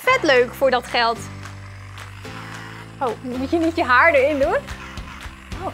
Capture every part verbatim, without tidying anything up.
vet leuk voor dat geld. Oh, moet je niet je haar erin doen? Oh.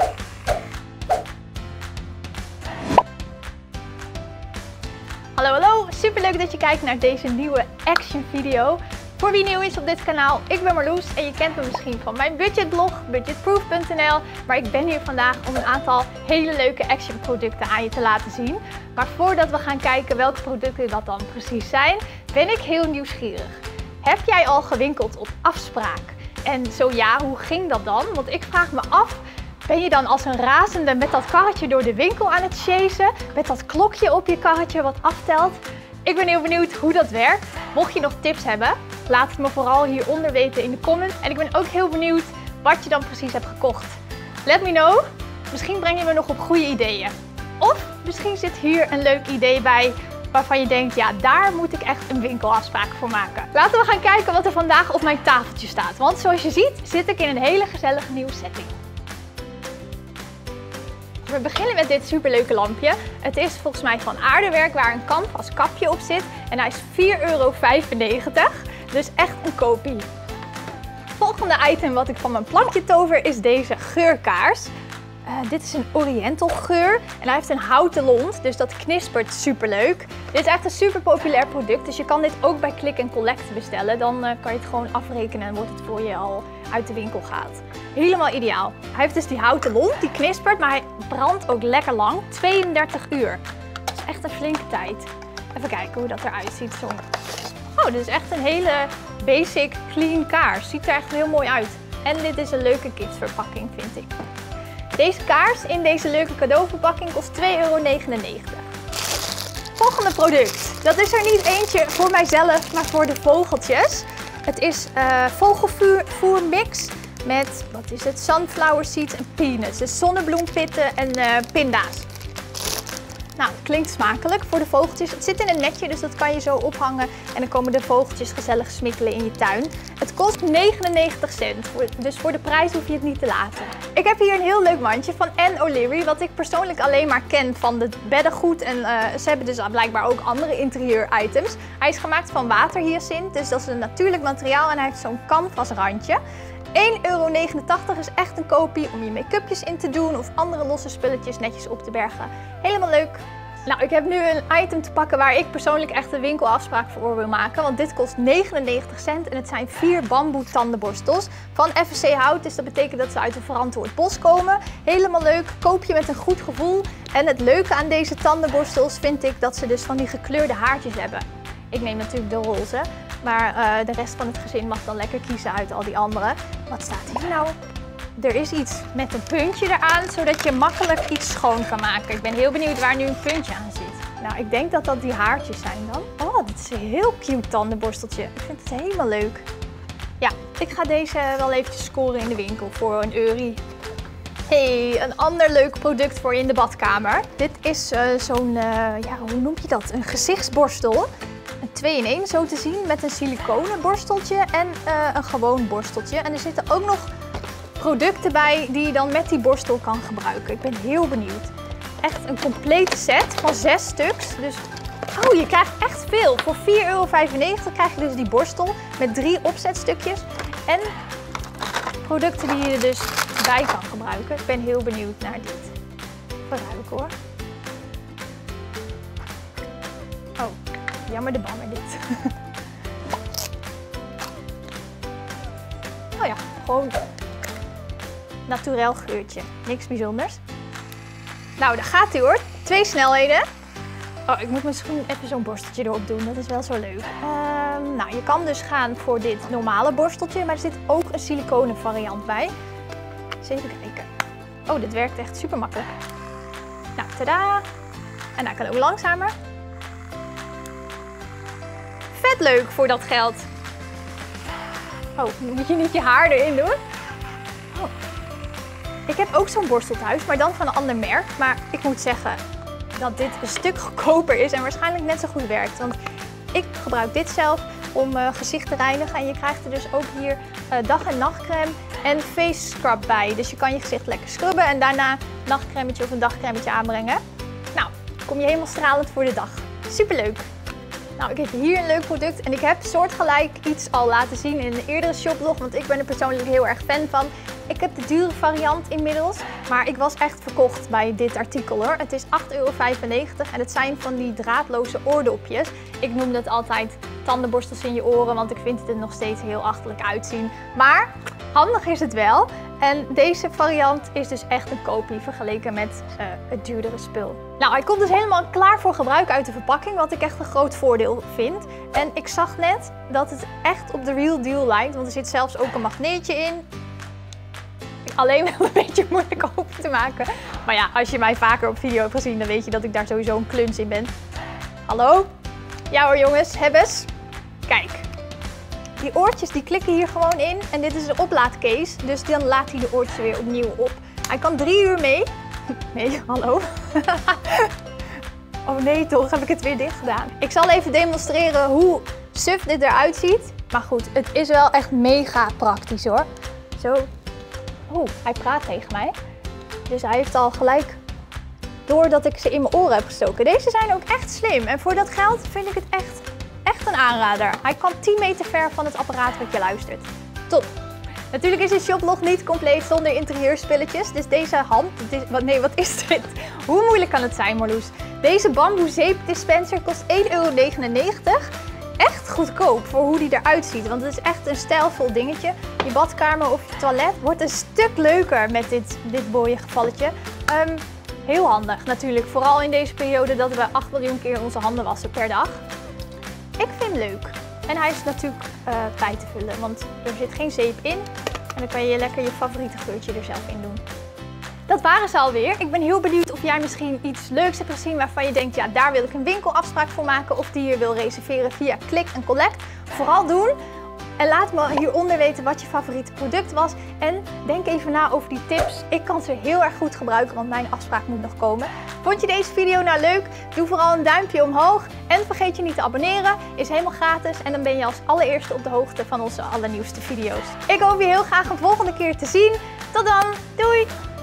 Hallo, hallo. Super leuk dat je kijkt naar deze nieuwe action video. Voor wie nieuw is op dit kanaal, ik ben Marloes en je kent me misschien van mijn budgetblog, budgetproof punt n l. Maar ik ben hier vandaag om een aantal hele leuke action producten aan je te laten zien. Maar voordat we gaan kijken welke producten dat dan precies zijn, ben ik heel nieuwsgierig. Heb jij al gewinkeld op afspraak? En zo ja, hoe ging dat dan? Want ik vraag me af, ben je dan als een razende met dat karretje door de winkel aan het chasen? Met dat klokje op je karretje wat aftelt? Ik ben heel benieuwd hoe dat werkt. Mocht je nog tips hebben, laat het me vooral hieronder weten in de comments. En ik ben ook heel benieuwd wat je dan precies hebt gekocht. Let me know. Misschien breng je me nog op goede ideeën. Of misschien zit hier een leuk idee bij waarvan je denkt, ja, daar moet ik echt een winkelafspraak voor maken. Laten we gaan kijken wat er vandaag op mijn tafeltje staat. Want zoals je ziet, zit ik in een hele gezellige nieuwe setting. We beginnen met dit superleuke lampje. Het is volgens mij van aardewerk waar een canvas kapje op zit. En hij is vier euro vijfennegentig. Dus echt een kopie. Volgende item wat ik van mijn plankje tover is deze geurkaars. Uh, dit is een Oriental geur en hij heeft een houten lont, dus dat knispert superleuk. Dit is echt een super populair product, dus je kan dit ook bij Click and Collect bestellen. Dan uh, kan je het gewoon afrekenen en wordt het voor je al uit de winkel gaat. Helemaal ideaal. Hij heeft dus die houten lont, die knispert, maar hij brandt ook lekker lang. tweeëndertig uur. Dat is echt een flinke tijd. Even kijken hoe dat eruit ziet. Zo. Oh, dit is echt een hele basic clean kaars. Ziet er echt heel mooi uit. En dit is een leuke kitsverpakking, vind ik. Deze kaars in deze leuke cadeauverpakking kost twee euro negenennegentig. Volgende product. Dat is er niet eentje voor mijzelf, maar voor de vogeltjes. Het is uh, vogelvoermix met, wat is het, sunflower seeds en peanuts. Dus zonnebloempitten en uh, pinda's. Nou, het klinkt smakelijk voor de vogeltjes. Het zit in een netje, dus dat kan je zo ophangen. En dan komen de vogeltjes gezellig smikkelen in je tuin. Het kost negenennegentig cent, dus voor de prijs hoef je het niet te laten. Ik heb hier een heel leuk mandje van Anne O'Leary, wat ik persoonlijk alleen maar ken van het beddengoed. En uh, ze hebben dus blijkbaar ook andere interieur-items. Hij is gemaakt van waterhyacint, dus dat is een natuurlijk materiaal en hij heeft zo'n canvas randje. één euro negenentachtig is echt een kopie om je make-upjes in te doen of andere losse spulletjes netjes op te bergen. Helemaal leuk. Nou, ik heb nu een item te pakken waar ik persoonlijk echt een winkelafspraak voor wil maken. Want dit kost negenennegentig cent en het zijn vier bamboe tandenborstels van F S C hout. Dus dat betekent dat ze uit een verantwoord bos komen. Helemaal leuk, koop je met een goed gevoel. En het leuke aan deze tandenborstels vind ik dat ze dus van die gekleurde haartjes hebben. Ik neem natuurlijk de roze. Maar uh, de rest van het gezin mag dan lekker kiezen uit al die andere. Wat staat hier nou? Er is iets met een puntje eraan, zodat je makkelijk iets schoon kan maken. Ik ben heel benieuwd waar nu een puntje aan zit. Nou, ik denk dat dat die haartjes zijn dan. Oh, dit is een heel cute tandenborsteltje. Ik vind het helemaal leuk. Ja, ik ga deze wel eventjes scoren in de winkel voor een eurie. Hey, een ander leuk product voor je in de badkamer. Dit is uh, zo'n, uh, ja, hoe noem je dat? Een gezichtsborstel. Een twee in één zo te zien met een siliconen borsteltje en uh, een gewoon borsteltje. En er zitten ook nog producten bij die je dan met die borstel kan gebruiken. Ik ben heel benieuwd. Echt een complete set van zes stuks. Dus, oh, je krijgt echt veel. Voor vier euro vijfennegentig krijg je dus die borstel met drie opzetstukjes. En producten die je er dus bij kan gebruiken. Ik ben heel benieuwd naar dit. Even ruiken hoor. Oh. Jammer de bammer dit. Oh ja, gewoon naturel geurtje. Niks bijzonders. Nou, daar gaat hij hoor. Twee snelheden. Oh, ik moet misschien even zo'n borsteltje erop doen. Dat is wel zo leuk. Um, nou, je kan dus gaan voor dit normale borsteltje, maar er zit ook een siliconen variant bij. Eens even kijken. Oh, dit werkt echt super makkelijk. Nou, tada. En dat kan ook langzamer. Vet leuk voor dat geld. Oh, moet je niet je haar erin doen? Oh. Ik heb ook zo'n borstel thuis, maar dan van een ander merk. Maar ik moet zeggen dat dit een stuk goedkoper is en waarschijnlijk net zo goed werkt. Want ik gebruik dit zelf om uh, gezicht te reinigen. En je krijgt er dus ook hier uh, dag- en nachtcreme en face scrub bij. Dus je kan je gezicht lekker scrubben en daarna een nachtcremetje of een dagcremetje aanbrengen. Nou, kom je helemaal stralend voor de dag. Superleuk! Nou, ik heb hier een leuk product en ik heb soortgelijk iets al laten zien in een eerdere shoplog, want ik ben er persoonlijk heel erg fan van. Ik heb de dure variant inmiddels, maar ik was echt verkocht bij dit artikel hoor. Het is acht euro vijfennegentig en het zijn van die draadloze oordopjes. Ik noem dat altijd tandenborstels in je oren, want ik vind het er nog steeds heel achterlijk uitzien. Maar handig is het wel. En deze variant is dus echt een kopie vergeleken met uh, het duurdere spul. Nou, hij komt dus helemaal klaar voor gebruik uit de verpakking, wat ik echt een groot voordeel vind. En ik zag net dat het echt op de real deal lijkt, want er zit zelfs ook een magneetje in. Alleen wel een beetje moeilijk open te maken. Maar ja, als je mij vaker op video hebt gezien, dan weet je dat ik daar sowieso een kluns in ben. Hallo? Ja hoor jongens, hebbes. Kijk. Die oortjes die klikken hier gewoon in en dit is de oplaadcase, dus dan laat hij de oortjes weer opnieuw op. Hij kan drie uur mee. Nee, hallo. Oh nee toch, heb ik het weer dicht gedaan. Ik zal even demonstreren hoe suf dit eruit ziet. Maar goed, het is wel echt mega praktisch hoor. Zo. Oeh, hij praat tegen mij. Dus hij heeft al gelijk door dat ik ze in mijn oren heb gestoken. Deze zijn ook echt slim en voor dat geld vind ik het echt... Echt een aanrader. Hij kan tien meter ver van het apparaat wat je luistert. Top! Natuurlijk is dit shoplog niet compleet zonder interieurspulletjes. Dus deze hand... Dit, wat, nee, wat is dit? Hoe moeilijk kan het zijn, Marloes? Deze bamboe zeepdispenser kost één euro negenennegentig. Echt goedkoop voor hoe die eruit ziet. Want het is echt een stijlvol dingetje. Je badkamer of je toilet wordt een stuk leuker met dit, dit mooie gevalletje. Um, heel handig natuurlijk. Vooral in deze periode dat we acht miljoen keer onze handen wassen per dag. Ik vind hem leuk. En hij is natuurlijk uh, bij te vullen, want er zit geen zeep in. En dan kan je lekker je favoriete geurtje er zelf in doen. Dat waren ze alweer. Ik ben heel benieuwd of jij misschien iets leuks hebt gezien waarvan je denkt, ja, daar wil ik een winkelafspraak voor maken. Of die je wil reserveren via Click en Collect. Vooral doen. En laat me hieronder weten wat je favoriete product was. En denk even na over die tips. Ik kan ze heel erg goed gebruiken, want mijn afspraak moet nog komen. Vond je deze video nou leuk? Doe vooral een duimpje omhoog. En vergeet je niet te abonneren. Is helemaal gratis. En dan ben je als allereerste op de hoogte van onze allernieuwste video's. Ik hoop je heel graag een volgende keer te zien. Tot dan. Doei!